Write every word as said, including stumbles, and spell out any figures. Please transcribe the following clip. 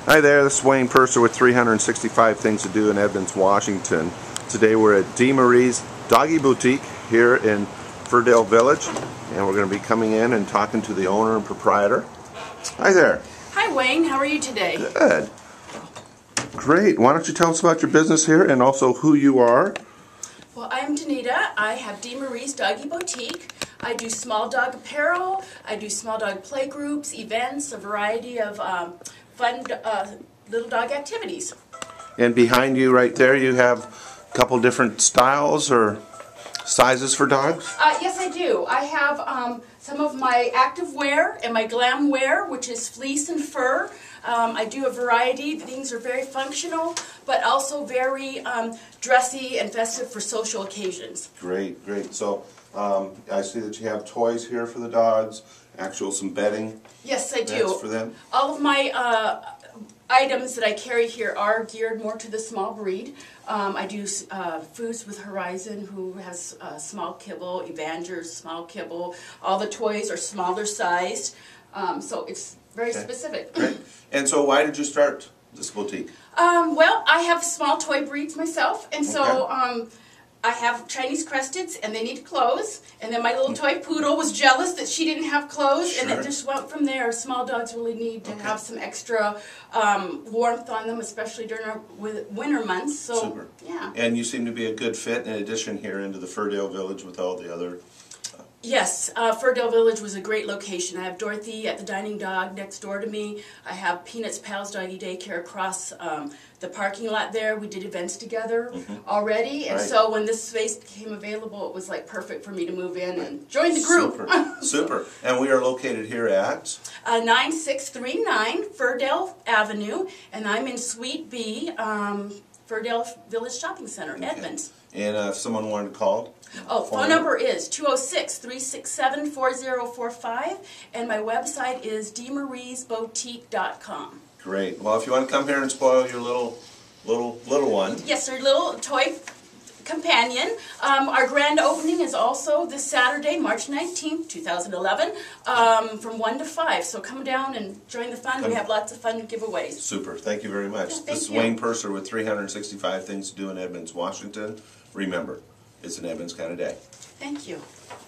Hi there, this is Wayne Purser with three hundred sixty-five Things to Do in Edmonds, Washington. Today we're at DeMarie's Doggy Boutique here in Firdale Village, and we're going to be coming in and talking to the owner and proprietor. Hi there. Hi Wayne, how are you today? Good. Great. Why don't you tell us about your business here and also who you are? Well, I'm Danita. I have DeMarie's Doggy Boutique. I do small dog apparel, I do small dog play groups, events, a variety of um, fun uh, little dog activities. And behind you right there you have a couple different styles or sizes for dogs? Uh, yes, I do. I have um, some of my active wear and my glam wear, which is fleece and fur. Um, I do a variety. Things are very functional, but also very um, dressy and festive for social occasions. Great, great. So um, I see that you have toys here for the dogs, actual some bedding. Yes, I do. For them. All of my uh, items that I carry here are geared more to the small breed. Um, I do uh, Foods with Horizon, who has uh, small kibble, Evangers, small kibble. All the toys are smaller sized, um, so it's very okay. specific. Great. And so why did you start this boutique? Um, well, I have small toy breeds myself, and so okay. um, I have Chinese Cresteds, and they need clothes. And then my little toy poodle was jealous that she didn't have clothes, sure. and it just went from there. Small dogs really need to okay. have some extra um, warmth on them, especially during our winter months. So, Super. Yeah. And you seem to be a good fit in addition here into the Firdale Village with all the other... Yes, uh, Firdale Village was a great location. I have Dorothy at the Dining Dog next door to me. I have Peanuts Pals Doggy Daycare across um, the parking lot there. We did events together mm-hmm. already, and right. so when this space became available, it was like perfect for me to move in and join the group. Super, super. And we are located here at? Uh, nine six three nine Firdale Avenue, and I'm in Suite B, um, Firdale Village Shopping Center, okay. Edmonds. And uh, if someone wanted to call? Oh, phone, phone number is two oh six, three six seven, four oh four five, and my website is demaries boutique dot com. Great. Well, if you want to come here and spoil your little little little one. Yes, our little toy companion. Um, our grand opening is also this Saturday, March nineteenth, two thousand eleven, um, from one to five. So come down and join the fun. Come. We have lots of fun giveaways. Super. Thank you very much. Yeah, this is you. Wayne Purser with three hundred sixty-five Things to Do in Edmonds, Washington. Remember, it's an Edmonds kind of day. Thank you.